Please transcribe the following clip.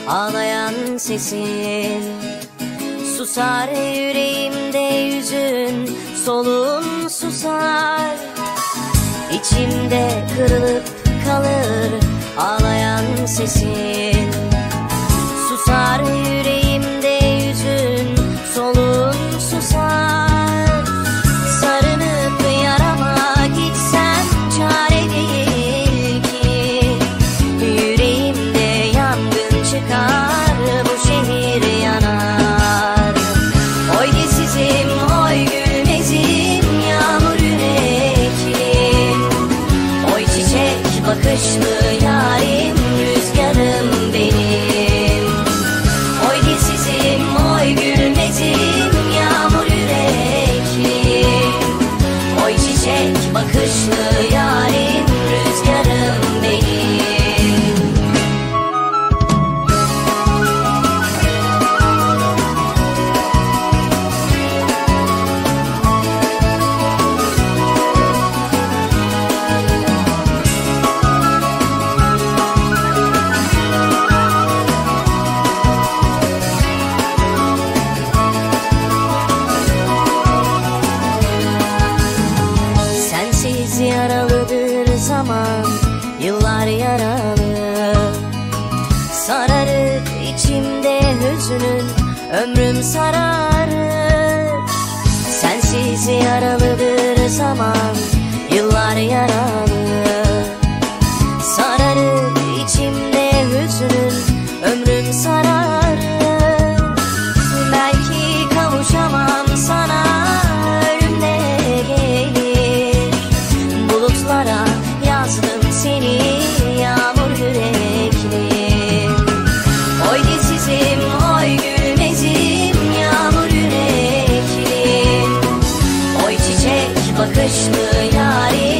ağlayan sesin. Susar yüreğimde yüzün, soluğun susar. İçimde kırılıp kalır ağlayan sesin. Susar yüreğimde yüzün, soluğun susar. Sarınıp yarama gitsem çare değil ki. Yüreğimde yangın çıkar, bu şehir yanar. Oy dizsizim, oy gülmezim, yağmur yüreklim. Oy çiçek bakışlı yarim, rüzgarım benim. Oy dizsizim, oy gülmezim, yağmur yüreklim. Oy çiçek bakışlı yarim, rüzgarım benim. Sensiz yaralıdır zaman, yıllar yaralı. Sararır içimde hüznün, ömrüm sararır. Sensiz yaralıdır zaman, yıllar yaralı. Sararır içimde hüznün, ömrüm sararır. Belki kavuşamam sana, ölümde gelir. Bulutlara yazdım seni, yağmur yüreklim. Oy dizsizim, oy gülmezim, yağmur yüreklim. Oy çiçek bakışlı yarim,